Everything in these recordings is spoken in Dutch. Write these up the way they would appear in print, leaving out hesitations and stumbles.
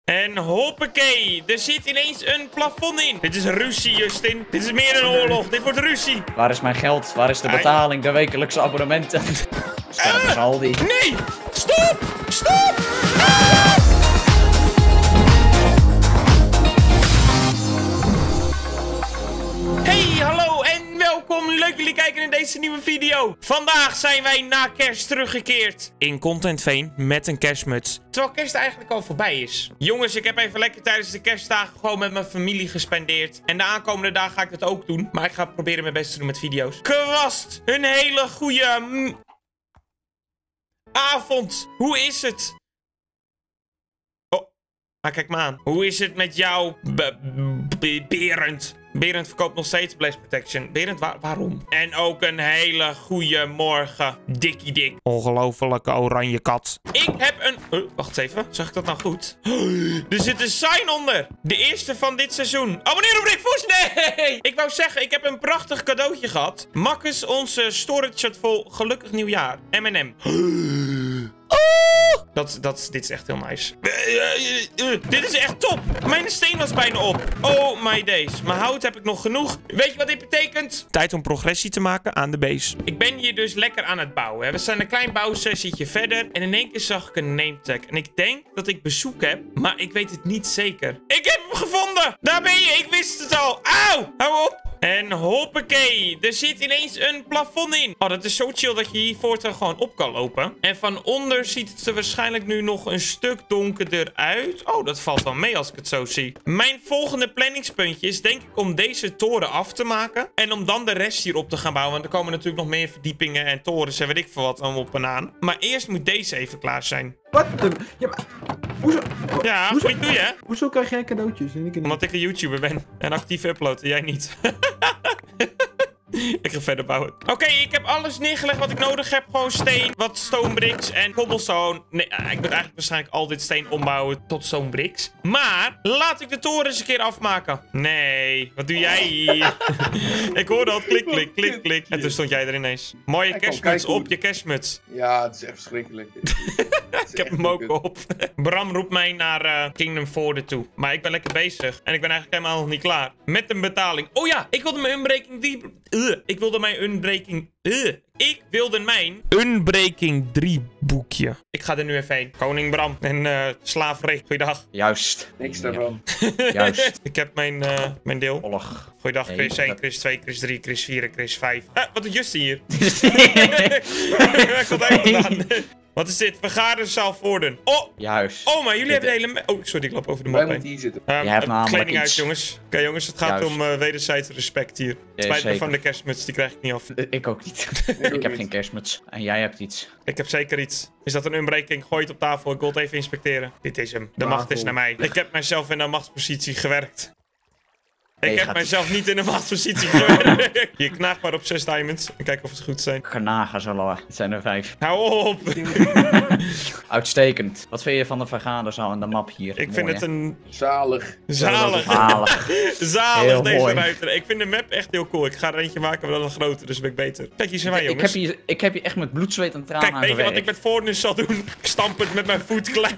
En hoppakee, er zit ineens een plafond in. Dit is ruzie, Justin. Dit is meer een oorlog. Dit wordt ruzie. Waar is mijn geld? Waar is de betaling? De wekelijkse abonnementen? Sterke Aldi. Nee! Stop! Stop! Hey, hallo en welkom. Leuk jullie kijken in deze nieuwe video. Vandaag zijn wij na kerst teruggekeerd in Content Veen met een kerstmuts. Terwijl kerst eigenlijk al voorbij is. Jongens, ik heb even lekker tijdens de kerstdagen gewoon met mijn familie gespendeerd. En de aankomende dagen ga ik dat ook doen. Maar ik ga proberen mijn best te doen met video's. Kwast, een hele goede avond. Hoe is het? Oh, maar kijk me aan. Hoe is het met jou, Berend? Berend verkoopt nog steeds Blast Protection. Berend, waarom? En ook een hele goede morgen, Dikkie Dik. Ongelofelijke oranje kat. Ik heb een... wacht even, zag ik dat nou goed? Er zit een sign onder. De eerste van dit seizoen. Abonneer op Rick Voes. Nee! Ik wou zeggen, ik heb een prachtig cadeautje gehad. Marcus, onze storage shot vol. Gelukkig nieuwjaar. M&M. Dit is echt heel nice. Dit is echt top. Mijn steen was bijna op. Oh my days. Maar hout heb ik nog genoeg. Weet je wat dit betekent? Tijd om progressie te maken aan de base. Ik ben hier dus lekker aan het bouwen. Hè. We zijn een klein bouwsessietje verder. En in één keer zag ik een name tag. En ik denk dat ik bezoek heb. Maar ik weet het niet zeker. Ik heb hem gevonden. Daar ben je. Ik wist het al. Auw. Hou op. En hoppakee, er zit ineens een plafond in. Oh, dat is zo chill dat je hier voortaan gewoon op kan lopen. En van onder ziet het er waarschijnlijk nu nog een stuk donkerder uit. Oh, dat valt wel mee als ik het zo zie. Mijn volgende planningspuntje is denk ik om deze toren af te maken. En om dan de rest hierop te gaan bouwen. Want er komen natuurlijk nog meer verdiepingen en torens en weet ik veel wat allemaal op en aan. Maar eerst moet deze even klaar zijn. Wat? Ja, maar... Hoezo? Ja, goed doe je. Hoezo krijg jij cadeautjes en ik niet? Omdat ik een YouTuber ben en actief upload en jij niet. Ik ga verder bouwen. Oké, ik heb alles neergelegd wat ik nodig heb. Gewoon steen, wat stone bricks en cobblestone. Nee, ik moet eigenlijk waarschijnlijk al dit steen ombouwen tot stone bricks. Maar laat ik de toren eens een keer afmaken. Nee, wat doe jij hier? Ik hoorde al klik, klik, klik, klik. En toen stond jij er ineens. Mooie kerstmuts op je kerstmuts. Ja, het is echt verschrikkelijk. Ik heb hem ook op. Bram roept mij naar Kingdom Forward toe. Maar ik ben lekker bezig. En ik ben eigenlijk helemaal nog niet klaar. Met een betaling. Oh ja, ik wilde mijn Unbreaking 3 boekje. Ik ga er nu even heen. Koning Bram en slaafrecht. Goeiedag. Juist. Niks daarvan. Juist. Ik heb mijn deel. Oorlog. Goeiedag, Chris 1, Chris 2, Chris 3, Chris 4 en Chris 5. Wat doet Justin hier? Wat heb ik gedaan? Wat is dit? Vergaderzaal Voorden. Oh! Juist. Oh, maar jullie hebben de hele... Oh, sorry, ik loop over de Wij map moeten heen. hier zitten. Je hebt namelijk Kleding uit, iets. jongens. Oké, jongens, het gaat om wederzijds respect hier. Spijt me zeker. van de kerstmuts, die krijg ik niet af. Ik ook niet. ook Ik heb niet. geen kerstmuts. En jij hebt iets. Ik heb zeker iets. Is dat een unbreaking? Gooi het op tafel, ik wil het even inspecteren. Dit is hem. De Ah, macht is cool. naar mij. Ik heb mijzelf in een machtspositie gewerkt. Nee, Ik heb gaat- mijzelf niet in een machtspositie gewerkt. Je knaagt maar op 6 diamonds. En kijk of het goed zijn. Genagen zullen we. Het zijn er 5. Hou op! Uitstekend. Wat vind je van de vergaderzaal en de map hier? Ik vind het een... Zalig. Zalig. Zalig. Zalig, Heel deze mooi. ruiter. Ik vind de map echt heel cool. Ik ga er eentje maken, maar dan een groter, dus ben ik beter. Kijk, hier zijn wij, jongens. Ik heb hier echt met bloed, zweet en tranen Kijk, aan weet je wat ik gewerkt. met Fortnite zal doen? Ik stamp het met mijn voet klein.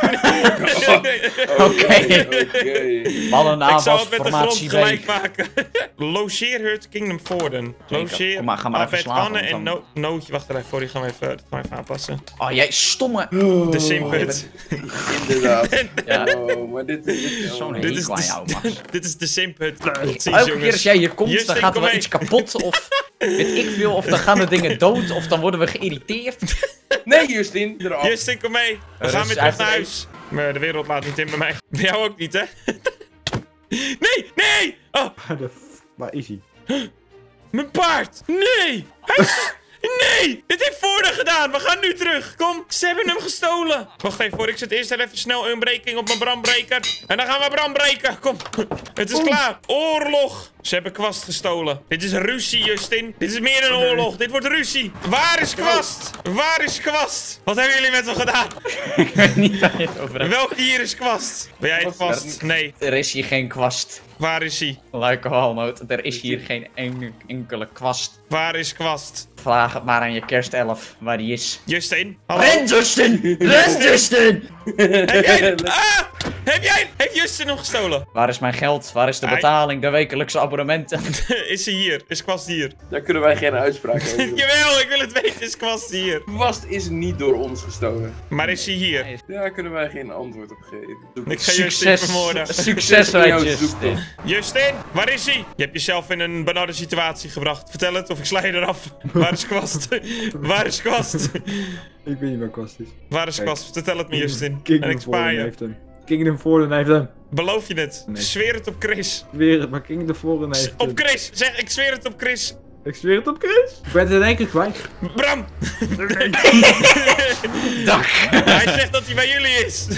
Oké. Oké. Mannen Ik zal het met de grond formatie gelijk B. maken. Logeerhut Kingdom Forden. Logeer, Kom maar, ga maar even Abed, slapen, Anne want en dan- Nootje. Wacht er even voor, die gaan we even aanpassen. Oh, jij stomme... De Simput. Inderdaad. Ja. Oh, maar dit is... Zo'n oh. Dit is hekel aan jou, Max. dit is de Simput. Tot ziens, Elke keer jongens. als jij hier komt, Justin, dan gaat er kom wel mee. iets kapot, of weet ik veel, of dan gaan de dingen dood, of dan worden we geïrriteerd. Nee, Justin. Eraf. Justin, kom mee. We Dus gaan weer hij terug naar heeft huis. Maar de wereld laat niet in bij mij. Bij jou ook niet, hè? Nee, nee! Oh, Waar is hij? mijn paard! Nee! Hij is... Nee! Dit heeft Voorden gedaan! We gaan nu terug! Kom! Ze hebben hem gestolen! Wacht even voor, ik zet eerst even snel een breaking op mijn brandbreker. En dan gaan we Bram breken! Kom! Het is klaar! Oorlog! Ze hebben kwast gestolen. Dit is ruzie, Justin. Dit is meer een oorlog. Dit wordt ruzie. Waar is kwast? Waar is kwast? Wat hebben jullie met hem gedaan? Ik weet niet waar je het over hebt. Welke hier is kwast? Ben jij het kwast? Nee. Er is hier geen kwast. Waar is hij? Like a walnoot, er is hier geen enkele kwast. Waar is kwast? Vraag het maar aan je kerstelf, waar die is. Justin? Hallo? Ren, Justin! Ren, Justin! Heb jij... Ah! Heeft Justin hem gestolen? Waar is mijn geld? Waar is de betaling? De wekelijkse abonnementen? Is hij hier? Is Kwast hier? Daar kunnen wij geen uitspraak over doen. Jawel, ik wil het weten. Is Kwast hier? Kwast is niet door ons gestolen. Maar is hij hier? Daar kunnen wij geen antwoord op geven. Ik ga Justin vermoorden. Succes Jouw uit Justin. zoektocht. Justin, waar is hij? Je hebt jezelf in een benarde situatie gebracht. Vertel het of ik sla je eraf. Waar is Kwast? Waar is Kwast? Ik weet niet waar Kwast is. Waar is Kwast? Vertel het me, Justin. En Kingdom ik spaar Fallen je. heeft hem. Kingdom Fallen heeft hem. Beloof je het? Nee. Zweer het op Chris. Ik zweer het, maar Kingdom Fallen heeft hem. Op Chris! Zeg, ik zweer het op Chris. Ik zweer het op Chris. Ik ben het in één keer kwijt. Bram! Dag. Hij zegt dat hij bij jullie is.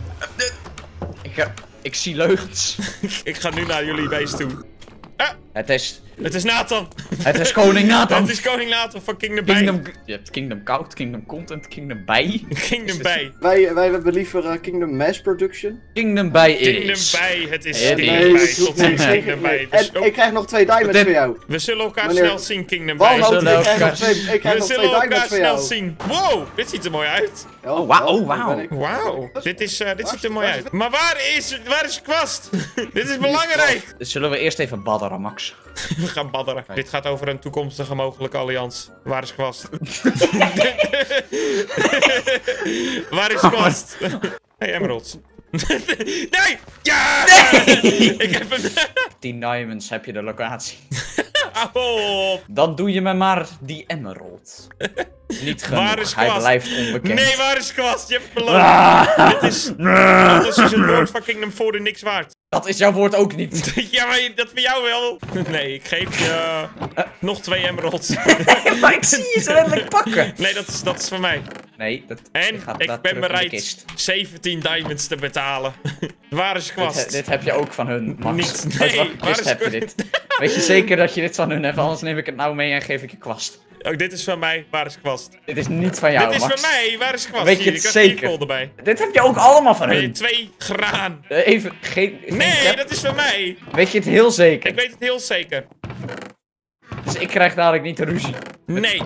Ik zie leugens. Ik ga nu naar jullie beest toe. Het is Nathan. koning Nathan. Het is koning Nathan van Kingdom Bij. Je hebt Kingdom Koud, Kingdom Content, Kingdom Bij. Kingdom Bij. Wij hebben liever Kingdom Mass Production. Kingdom Bij Kingdom is... Bij. Het is Nee, Kingdom Nee, Bij. dat Tot nee, ziens, zeker Kingdom niet. Bij. En ik krijg nog 2 diamonds Dit- voor jou. We zullen elkaar Meneer- snel zien, Kingdom Bij. Walnoot, zullen ik krijg nog elkaar- 2 ik krijg We nog 2 zullen diamonds elkaar voor snel jou. zien. Wow, dit ziet er mooi uit. Oh, wauw. daar ben ik. Wauw, dit ziet er mooi uit. Maar waar is Kwast? Dit is belangrijk. Dus zullen we eerst even badderen, Max? We gaan badderen. Dit gaat over een toekomstige mogelijke alliantie. Waar is Kwast? Waar is Kwast? Hey, Emeralds. Nee! Ja! Ik heb hem. 10 diamonds heb je de locatie. Hou op. Dan doe je me maar die emerald. Niet genoeg, Waar is hij Kwast? blijft onbekend. Nee, waar is Kwast? Je hebt beloofd. Dit is... Anders is het woord van Kingdom Fallen niks waard. Dat is jouw woord ook niet. Ja, maar dat voor jou wel. Nee, ik geef je nog 2 emeralds. Maar ik zie je ze letterlijk pakken. Nee, dat is voor mij. Nee, dat En gaat ik dat ben terug in de bereid kist. 17 diamonds te betalen. Waar is Kwast? Dit heb je ook van hun, Max. Niet. Uit Nee, welke waar kist is heb je dit? Weet je zeker dat je dit van hun hebt? Anders neem ik het nou mee en geef ik je kwast. Oh, dit is van mij. Waar is Kwast? Dit is niet van jou, Dit is Max. van mij. Waar is Kwast? Weet je Hier, het ik heb 4 zeker? gold erbij. Dit heb je ook allemaal van Wil je hun. 2 graan? Even, geen Nee, cap. dat is van mij. Weet je het heel zeker? Ik weet het heel zeker. Dus ik krijg dadelijk niet de ruzie. Nee,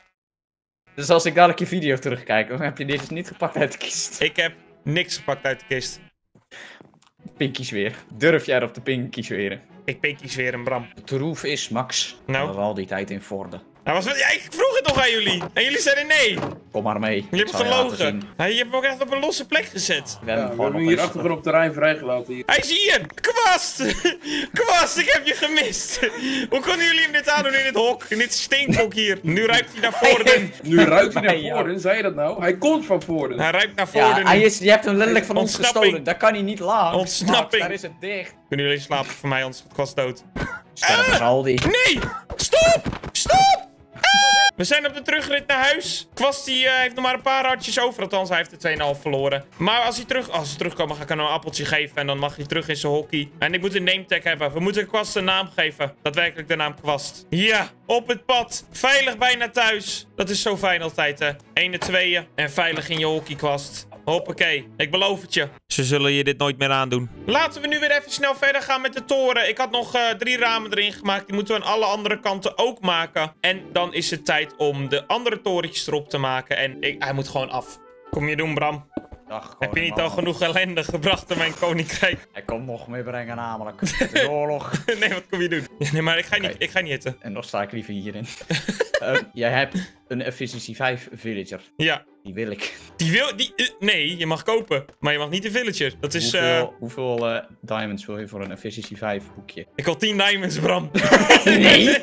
Dus als ik dadelijk je video terugkijk, dan heb je dit dus niet gepakt uit de kist. ik heb niks gepakt uit de kist. Pinkies weer. Durf jij erop de pinkies weer? Ik pinkies weer een Bram. De troef is, Max. Nou? We al die tijd in Vorden. Ja, ik vroeg het nog aan jullie. En jullie zeiden nee. Kom maar mee. Je hebt Ik zal je laten gelogen. zien. Ja, je hebt me ook echt op een losse plek gezet. We Ja, hebben we gewoon hebben nog hier eens- achterop terrein vrijgelaten. Hier. Hij is hier. Kwast. Kwast, ik heb je gemist. Hoe konden jullie hem dit aandoen in dit hok? In dit stinkhok hier. Nu ruikt hij naar voren. Nu ruikt hij Nee, naar voren, zei je dat nou? Hij komt van voren. Hij ruikt naar Ja, voren. je hebt hem letterlijk van ons Ontsnapping. gestolen. Daar kan hij niet langs. Ontsnapping. Max, daar is het dicht. Kunnen jullie slapen voor mij, anders gaat Kwast dood. Sterven zal die. Nee! Stop! Stop! We zijn op de terugrit naar huis. Kwast die, heeft nog maar een paar hartjes over. Althans, hij heeft de 2,5 verloren. Maar als ze terugkomen, ga ik hem een appeltje geven. En dan mag hij terug in zijn hockey. En ik moet een name tag hebben. We moeten Kwast een naam geven. Daadwerkelijk de naam Kwast. Ja, op het pad. Veilig bijna thuis. Dat is zo fijn altijd, hè. 1, 2 en veilig in je hockey, Kwast. Hoppakee, ik beloof het je. Ze zullen je dit nooit meer aandoen. Laten we nu weer even snel verder gaan met de toren. Ik had nog 3 ramen erin gemaakt. Die moeten we aan alle andere kanten ook maken. En dan is het tijd om de andere torentjes erop te maken. En hij moet gewoon af. Kom je doen, Bram? Dag, Heb je niet al koning, genoeg ellende gebracht in mijn koninkrijk? Hij komt nog mee brengen namelijk. Het is oorlog. Nee, wat kom je doen? Ja, nee, maar ik ga niet hitten. En dan sta ik liever hierin. Jij hebt een Efficiency 5 villager. Ja. Die wil ik. Nee, je mag kopen. Maar je mag niet de villager. Dat is... Hoeveel diamonds wil je voor een Efficiency 5 boekje? Ik had 10 diamonds, Bram. Nee!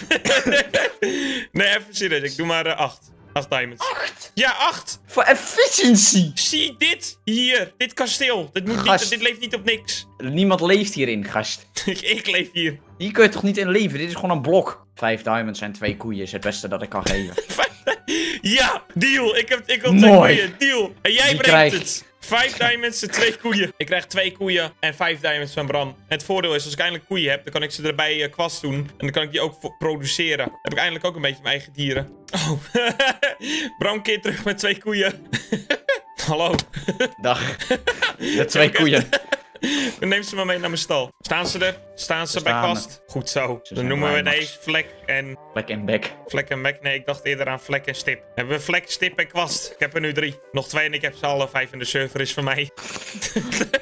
Nee, even serieus. Ik doe maar 8. 8 diamonds. 8? Ja, 8. Voor efficiency! Zie dit hier. Dit kasteel. Gast. Dit leeft niet op niks. Niemand leeft hierin, gast. Ik leef hier. Hier kun je toch niet in leven? Dit is gewoon een blok. 5 diamonds en 2 koeien is het beste dat ik kan geven. Ja, deal. Ik wil 2 Mooi. koeien. Deal. En jij Die brengt krijg het. 5 diamonds en 2 koeien. Ik krijg 2 koeien en 5 diamonds van Bram. En het voordeel is, als ik eindelijk koeien heb, dan kan ik ze erbij Kwast doen. En dan kan ik die ook produceren. Dan heb ik eindelijk ook een beetje mijn eigen dieren. Oh. Bram keert terug met 2 koeien. Hallo. Dag. De 2 koeien. Neem ze maar mee naar mijn stal. Staan ze er? Staan ze bij staan Kwast? Goed zo. Dan zijn noemen we blij, Max. deze Vlek en... Plek en bek. Vlek en Mek. Nee, ik dacht eerder aan Vlek en Stip. Hebben we Vlek, Stip en Kwast? Ik heb er nu 3. Nog 2 en ik heb ze alle 5 in de server. Is voor mij.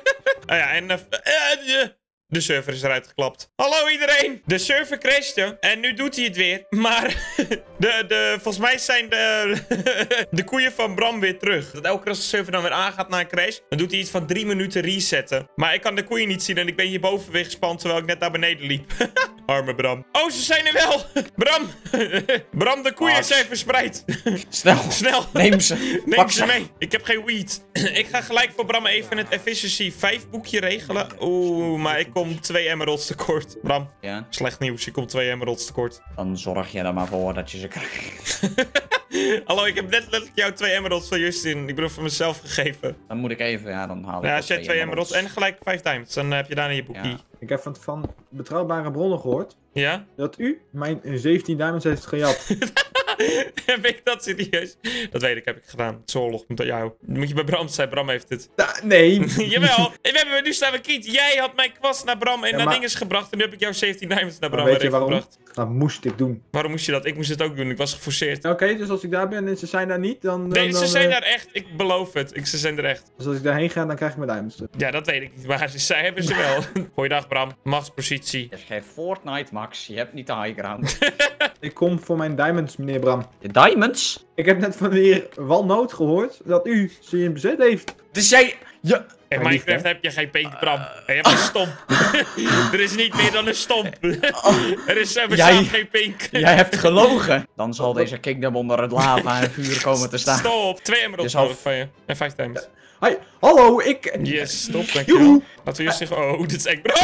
Oh ja, en de server is eruit geklapt. Hallo iedereen! De server crashte en nu doet hij het weer. Maar volgens mij zijn de koeien van Bram weer terug. Dat elke keer als de server dan weer aangaat na een crash, dan doet hij iets van 3 minuten resetten. Maar ik kan de koeien niet zien en ik ben hierboven weer gespand terwijl ik net naar beneden liep. Arme Bram. Oh, ze zijn er wel! Bram! Bram, de koeien zijn verspreid. Snel! Neem ze. Neem ze mee. Ik heb geen weed. Ik ga gelijk voor Bram even het Efficiency 5 boekje regelen. Oeh, maar ik kom 2 emeralds tekort. Bram, Ja? slecht nieuws. Je komt 2 emeralds tekort. Dan zorg je er maar voor dat je ze krijgt. Hallo, ik heb net letterlijk jou 2 emeralds van Justin. Ik bedoel van mezelf gegeven. Dan moet ik even, ja, dan haal ik Ja, ook als jij 2 emeralds en gelijk 5 diamonds, dan heb je daarna je boekje. Ja. Ik heb van betrouwbare bronnen gehoord Ja? dat u mijn 17 diamonds heeft gejat. Heb ik dat serieus? Dat weet ik, heb ik gedaan. Het is oorlog met jou. Moet je bij Bram zijn, Bram heeft het. Nee. Jawel, nu staan we kiet. Jij had mijn kwast naar Bram en naar maar- dinges gebracht. En nu heb ik jou 17 diamonds naar Maar Bram weet je waarom? gebracht. Dat moest ik doen. Waarom moest je dat? Ik moest het ook doen. Ik was geforceerd. Oké, dus als ik daar ben en ze zijn daar niet, dan... Nee, dan ze zijn daar echt. Ik beloof het. Ze zijn er echt. Dus als ik daarheen ga, dan krijg ik mijn diamonds terug. Ja, dat weet ik niet. Maar zij hebben ze wel. Goeiedag, Bram. Machtspositie. Het is geen Fortnite, Max. Je hebt niet de high ground. Ik kom voor mijn diamonds, meneer Bram. De diamonds? Ik heb net van de heer Walnoot gehoord dat u ze in bezit heeft. Dus jij... Ja. In Maar lief, Minecraft hè? heb je geen pink, Bram. Je hebt een stomp. Er is niet meer dan een stomp. Er bestaat Jij- geen pink. Jij hebt gelogen. Dan zal deze kingdom onder het lava en vuur komen te staan. Stop. 2 emeralds Je zal- nodig van je. En 5 diamonds. Hi, hallo, ik... Yes, stop. Dankjewel. Joehoe. Laten we eerst zeggen... Oh, dit is echt...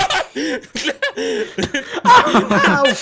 Auw.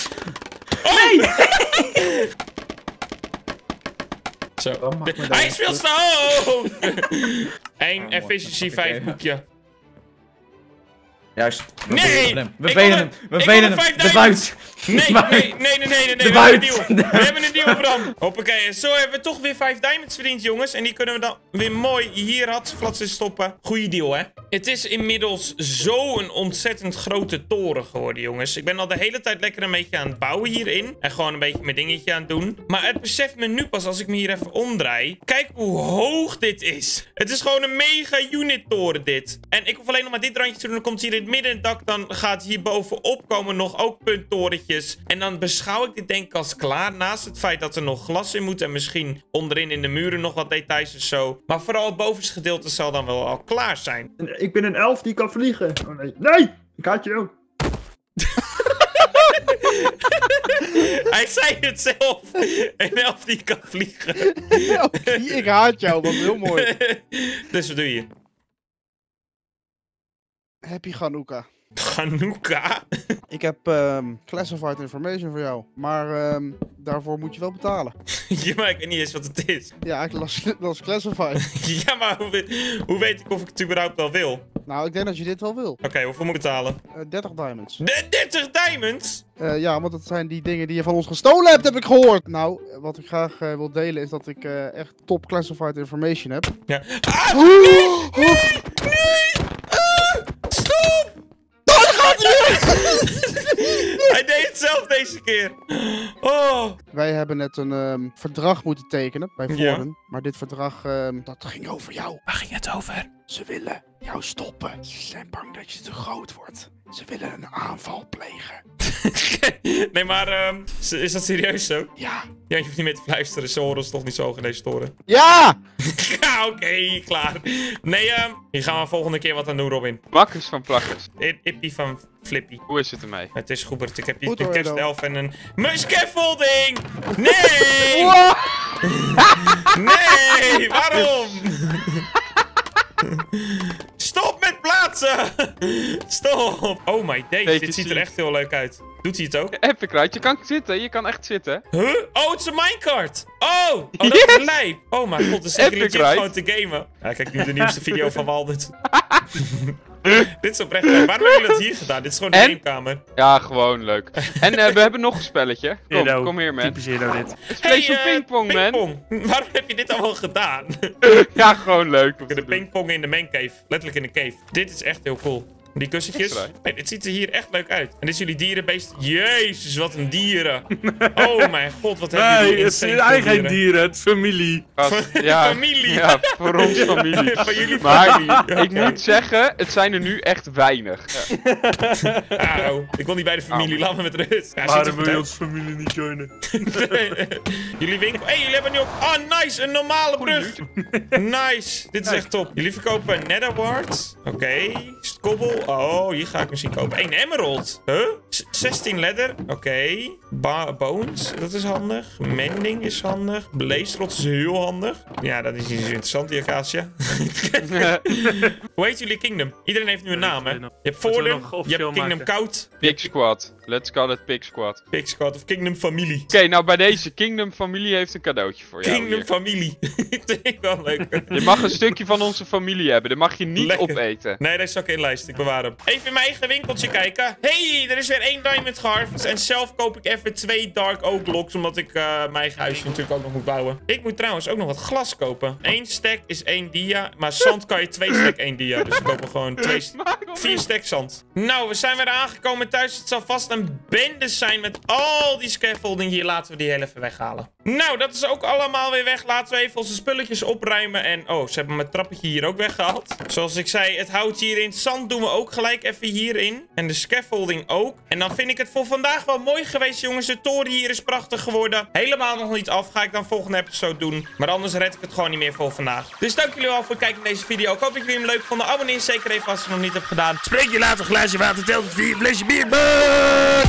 Zo. Bram, mag me Hij is veel te hoog! Eén mooi. efficiency Dat 5 heb ik boekje. Juist. We Nee! velen hem. We Ik velen wil hem. een- We ik velen wil hem. een 5 De diamonds. buit. Nee, De buit. nee. De We hebben een buit. deal. We hebben een deal, Bram. Hoppakee. En zo hebben we toch weer 5 diamonds verdiend, jongens. En die kunnen we dan weer mooi hier flats in stoppen. Goeie deal, hè? Het is inmiddels zo'n ontzettend grote toren geworden, jongens. Ik ben al de hele tijd lekker een beetje aan het bouwen hierin. En gewoon een beetje mijn dingetje aan het doen. Maar het beseft me nu pas als ik me hier even omdraai. Kijk hoe hoog dit is. Het is gewoon een mega unit toren, dit. En ik hoef alleen nog maar dit randje te doen. Dan komt hier in het midden het dak. Dan gaat hier bovenop komen nog ook punttorentjes. En dan beschouw ik dit denk ik als klaar. Naast het feit dat er nog glas in moet. En misschien onderin in de muren nog wat details of zo. Maar vooral het bovenste gedeelte zal dan wel al klaar zijn. Ik ben een elf die kan vliegen. Oh nee. Nee! Ik had je ook. Hij zei het zelf. Een elf die kan vliegen. Ik haat jou, wat heel mooi. Dus wat doe je? Happy Hanukkah. Hanukkah? Ik heb classified information voor jou. Maar daarvoor moet je wel betalen. Ja, maar ik weet niet eens wat het is. Ja, ik las classified. Ja, maar hoe weet ik of ik het überhaupt wel wil? Nou, ik denk dat je dit wel wil. Oké, hoeveel moet ik betalen? 30 diamonds. De 30 diamonds? Ja, want dat zijn die dingen die je van ons gestolen hebt, heb ik gehoord. Nou, wat ik graag wil delen is dat ik echt top classified information heb. Ja. Ah, nee! Stop! Hij deed het zelf deze keer. Oh. Wij hebben net een verdrag moeten tekenen bij Ja. Vorden. Maar dit verdrag, dat ging over jou. Waar ging het over? Ze willen jou stoppen. Ze zijn bang dat je te groot wordt. Ze willen een aanval plegen. Nee, maar is dat serieus zo? Ja. Ja, je hoeft niet meer te fluisteren. Ze horen ons toch niet zo hoog in deze toren. Ja! Ja, oké, klaar. Nee, hier gaan we volgende keer wat aan doen, Robin. Makkers van plakkers. Ippie van Flippy. Hoe is het ermee? Het is goed, ik heb hier Goed een hoor, kerstelf en een... Mijn scaffolding! Nee! Nee, waarom? Stop met plaatsen! Stop! Oh my days, Beetje dit ziet er ziek. echt heel leuk uit. Doet hij het ook? Epic Ride, je kan zitten, je kan echt zitten. Huh? Oh, het is een minecart! Oh! Dat is Yes! lijp! Oh mijn god, dat is zeker Epic legit ride. gewoon te gamen. Ja, kijk nu de nieuwste video van Waldert. Dit is oprecht leuk. Waarom hebben jullie dat hier gedaan? Dit is gewoon de En? gamekamer. Ja, gewoon leuk. En we hebben nog een spelletje. Kom hier, man. Typisch Hero dit. Let's play some pingpong, man. pingpong. Waarom heb je dit allemaal gedaan? Ja, gewoon leuk. om De te doen. pingpong in de main cave. Letterlijk in de cave. Dit is echt heel cool. Die kussentjes. Extra. Hey, dit ziet er hier echt leuk uit. En dit is jullie dierenbeest. Jezus, wat een dieren. Oh mijn god, wat hebben jullie Nee, het insane zijn veel geen dieren. dieren, het is familie. Ja, Familie. Ja, voor ons familie. Van jullie Maar familie. ik moet zeggen, het zijn er nu echt weinig. Ja. Auw, ik wil niet bij de familie. Laat me met rust. Ja, ziet er Waarom goed wil je uit. ons familie niet joinen? Jullie winkel. Hey, jullie hebben nu ook. Oh, nice. Een normale brug. Nice. Dit is echt top. Jullie verkopen Netherward. Oké. Kobbel. Oh, hier ga ik misschien kopen. 1 emerald. Huh? 16 leather. Oké. Bones. Dat is handig. Mending is handig. Blaze is heel handig. Ja, dat is iets interessant, die Acacia. Hoe heet jullie kingdom? Iedereen heeft nu een naam, hè? Je hebt we Voordum. nog Je hebt officieel Kingdom maken? Koud. Pig Squad. Let's call it Pig Squad. Pig Squad of Kingdom Familie. Oké, nou bij deze Kingdom familie heeft een cadeautje voor jou. Kingdom hier. Familie. Dat vind ik wel leuk. Je mag een stukje van onze familie hebben, dat mag je niet Lekker. opeten. Nee, dat is ook in lijst. Ik bewaar hem. Even in mijn eigen winkeltje kijken. Hey, er is weer 1 diamond geharvest. En zelf koop ik even 2 dark oak blocks. Omdat ik mijn eigen huisje natuurlijk ook nog moet bouwen. Ik moet trouwens ook nog wat glas kopen. 1 stack is 1 dia. Maar zand kan je 2 stack 1 dia. Dus ik koop er gewoon 4 stack zand. Nou, we zijn weer aangekomen thuis. Het zal vast een bende zijn met al die scaffolding hier. Laten we die heel even weghalen. Nou, dat is ook allemaal weer weg. Laten we even onze spulletjes opruimen. En oh, ze hebben mijn trappetje hier ook weggehaald. Zoals ik zei, het hout hierin. Zand doen we ook gelijk even hierin. En de scaffolding ook. En dan vind ik het voor vandaag wel mooi geweest, jongens. De toren hier is prachtig geworden. Helemaal nog niet af. Ga ik dan volgende episode doen. Maar anders red ik het gewoon niet meer voor vandaag. Dus dank jullie wel voor het kijken naar deze video. Ik hoop dat jullie hem leuk vonden. Abonneer zeker even als je het nog niet hebt gedaan. Spreek je later. Glaasje water telt het 4. Flesje bier. Bye!